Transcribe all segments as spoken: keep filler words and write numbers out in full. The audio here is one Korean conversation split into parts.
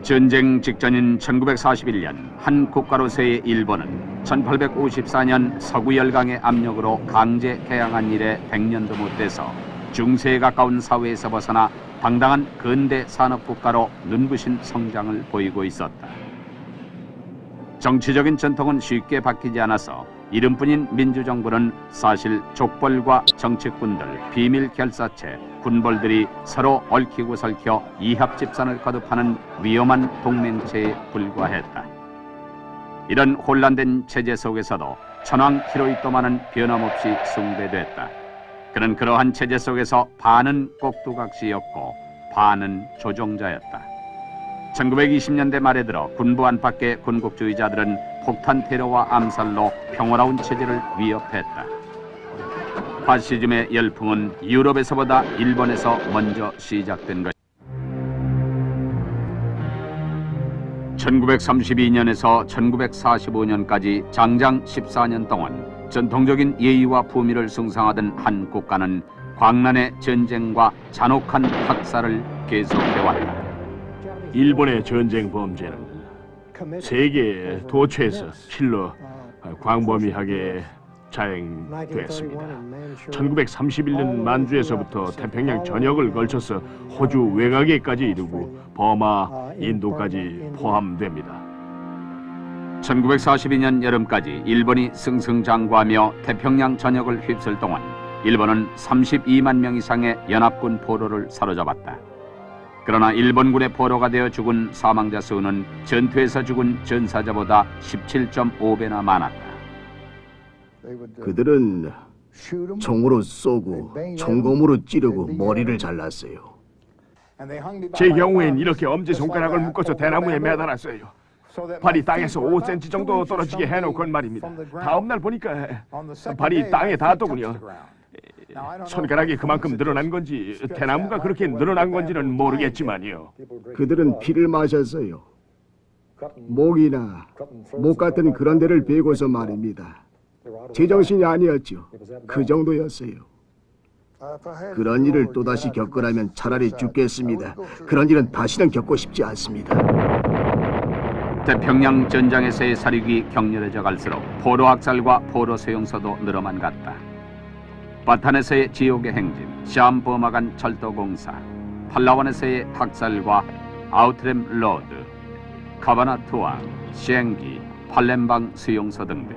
전쟁 직전인 천구백사십일 년 한 국가로서의 일본은 천팔백오십사 년 서구 열강의 압력으로 강제 개항한 이래 백 년도 못 돼서 중세에 가까운 사회에서 벗어나 당당한 근대 산업국가로 눈부신 성장을 보이고 있었다. 정치적인 전통은 쉽게 바뀌지 않아서 이름뿐인 민주정부는 사실 족벌과 정치꾼들, 비밀 결사체, 군벌들이 서로 얽히고 설켜 이합집산을 거듭하는 위험한 동맹체에 불과했다. 이런 혼란된 체제 속에서도 천황 히로히토마는 변함없이 숭배됐다. 그는 그러한 체제 속에서 반은 꼭두각시였고 반은 조종자였다. 천구백이십 년대 말에 들어 군부 안팎의 군국주의자들은 폭탄 테러와 암살로 평화로운 체제를 위협했다. 파시즘의 열풍은 유럽에서보다 일본에서 먼저 시작된 것이다. 천구백삼십이 년에서 천구백사십오 년까지 장장 십사 년 동안 전통적인 예의와 품위를 숭상하던 한 국가는 광란의 전쟁과 잔혹한 학살을 계속해왔다. 일본의 전쟁 범죄는 세계 도처에서 실로 광범위하게 자행됐습니다. 천구백삼십일 년 만주에서부터 태평양 전역을 걸쳐서 호주 외곽에까지 이르고 버마, 인도까지 포함됩니다. 천구백사십이 년 여름까지 일본이 승승장구하며 태평양 전역을 휩쓸 동안 일본은 삼십이만 명 이상의 연합군 포로를 사로잡았다. 그러나 일본군의 포로가 되어 죽은 사망자 수는 전투에서 죽은 전사자보다 십칠 점 오 배나 많았다. 그들은 총으로 쏘고 총검으로 찌르고 머리를 잘랐어요. 제 경우엔 이렇게 엄지손가락을 묶어서 대나무에 매달았어요. 발이 땅에서 오 센티미터 정도 떨어지게 해놓건 말입니다. 다음날 보니까 발이 땅에 닿았더군요. 손가락이 그만큼 늘어난 건지 대나무가 그렇게 늘어난 건지는 모르겠지만요. 그들은 피를 마셨어요. 목이나 목 같은 그런 데를 베고서 말입니다. 제정신이 아니었죠. 그 정도였어요. 그런 일을 또다시 겪으라면 차라리 죽겠습니다. 그런 일은 다시는 겪고 싶지 않습니다. 태평양 전장에서의 사륙이 격렬해져 갈수록 포로 학살과 포로 소용서도 늘어만 갔다. 바탄에서의 지옥의 행진, 시암버마간 철도공사, 팔라완에서의 학살과 아우트램 로드, 카바나투아, 시행기, 팔렘방 수용소 등등.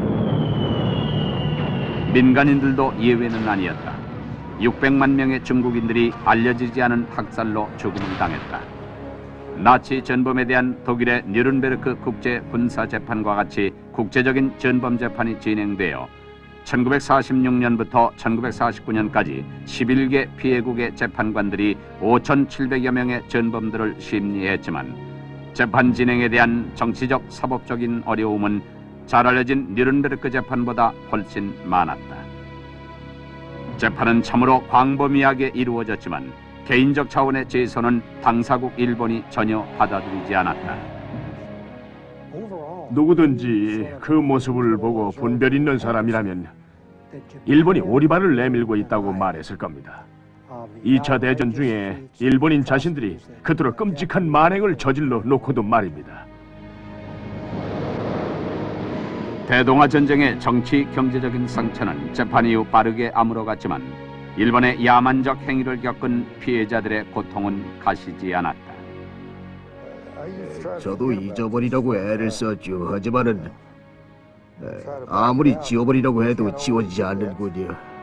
민간인들도 예외는 아니었다. 육백만 명의 중국인들이 알려지지 않은 학살로 죽음을 당했다. 나치 전범에 대한 독일의 뉴른베르크 국제 군사 재판과 같이 국제적인 전범 재판이 진행되어 천구백사십육 년부터 천구백사십구 년까지 십일 개 피해국의 재판관들이 오천칠백여 명의 전범들을 심리했지만 재판 진행에 대한 정치적 사법적인 어려움은 잘 알려진 뉴른베르크 재판보다 훨씬 많았다. 재판은 참으로 광범위하게 이루어졌지만 개인적 차원의 제소는 당사국 일본이 전혀 받아들이지 않았다. 누구든지 그 모습을 보고 분별 있는 사람이라면 일본이 오리발을 내밀고 있다고 말했을 겁니다. 이 차 대전 중에 일본인 자신들이 그토록 끔찍한 만행을 저질러 놓고도 말입니다. 대동아 전쟁의 정치 경제적인 상처는 재판 이후 빠르게 아물어갔지만 일본의 야만적 행위를 겪은 피해자들의 고통은 가시지 않았다. 저도 잊어버리려고 애를 썼죠. 하지만은 아무리 지워버리려고 해도 지워지지 않는군요.